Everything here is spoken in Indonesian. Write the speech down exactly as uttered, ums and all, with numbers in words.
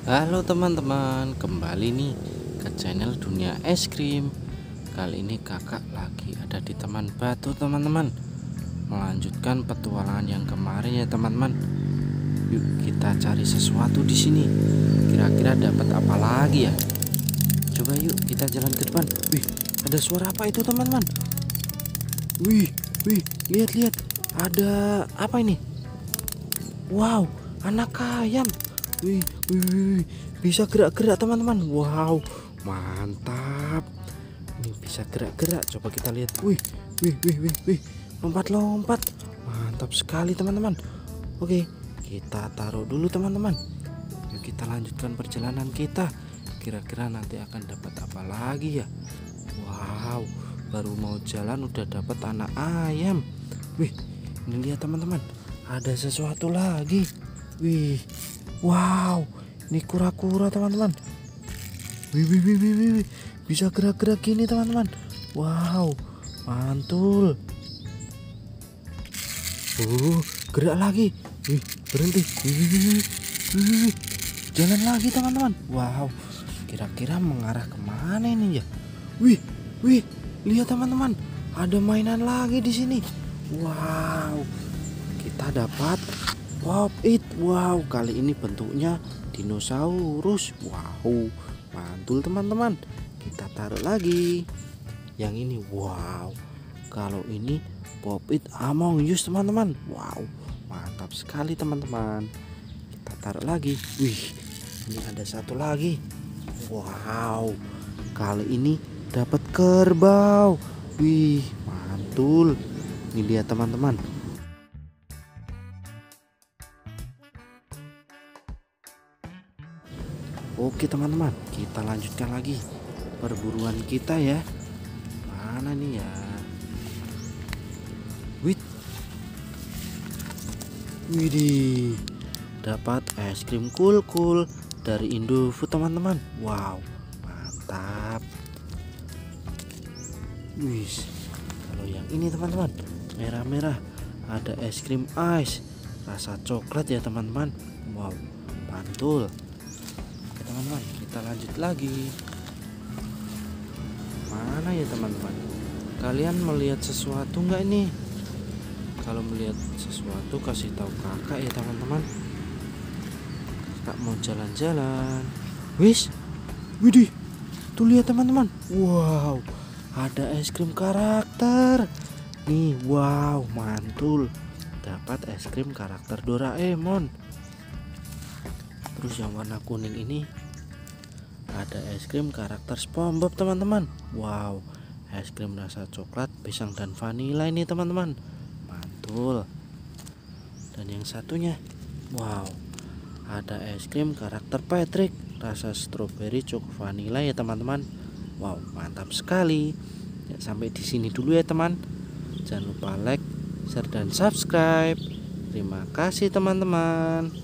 Halo teman-teman, kembali nih ke channel Dunia Es Krim. Kali ini kakak lagi ada di Taman Batu teman-teman, melanjutkan petualangan yang kemarin ya teman-teman. Yuk kita cari sesuatu di sini. Kira-kira dapat apa lagi ya? Coba yuk kita jalan ke depan. Wih, ada suara apa itu teman-teman? Wih, wih, lihat-lihat. Ada apa ini? Wow, anak ayam. Wih, wih, wih, bisa gerak-gerak teman-teman. Wow, mantap. Ini bisa gerak-gerak. Coba kita lihat. Wih, wih, wih, wih, wih. Lompat-lompat. Mantap sekali teman-teman. Oke, kita taruh dulu teman-teman. Yuk kita lanjutkan perjalanan kita. Kira-kira nanti akan dapat apa lagi ya? Wow, baru mau jalan udah dapat anak ayam. Wih, ini lihat teman-teman. Ada sesuatu lagi. Wih, wow, ini kura-kura teman-teman. Wih, wih, wih, wih, wih, bisa gerak-gerak gini teman-teman. Wow, mantul. Oh, gerak lagi. Wih, berhenti. Wih, wih, wih, wih, wih. Jalan lagi teman-teman. Wow, kira-kira mengarah kemana ini ya? Wih, wih, lihat teman-teman, ada mainan lagi di sini. Wow, kita dapat Pop It. Wow, kali ini bentuknya dinosaurus. Wow, mantul teman-teman. Kita taruh lagi. Yang ini, wow, kalau ini Pop It Among Us teman-teman. Wow, mantap sekali teman-teman. Kita taruh lagi. Wih, ini ada satu lagi. Wow, kali ini dapat kerbau. Wih, mantul. Ini lihat teman-teman. Oke teman-teman, kita lanjutkan lagi perburuan kita ya. Mana nih ya? Wih, widih, dapat es krim Cool-Cool dari Indofood teman-teman. Wow, mantap. Wih, kalau yang ini teman-teman, merah-merah, ada es krim ice rasa coklat ya teman-teman. Wow, mantul. Oke teman-teman, kita lanjut lagi. Mana ya teman-teman? Kalian melihat sesuatu nggak ini? Kalau melihat sesuatu kasih tahu kakak ya teman-teman. Kakak mau jalan-jalan. Wis, widih, tuh lihat teman-teman. Wow, ada es krim karakter. Nih, wow, mantul. Dapat es krim karakter Doraemon. Terus yang warna kuning ini ada es krim karakter SpongeBob teman-teman. Wow, es krim rasa coklat, pisang dan vanila ini teman-teman. Mantul. Dan yang satunya, wow, ada es krim karakter Patrick rasa stroberi coko vanila ya teman-teman. Wow, mantap sekali. Ya, sampai di sini dulu ya teman. Jangan lupa like, share dan subscribe. Terima kasih teman-teman.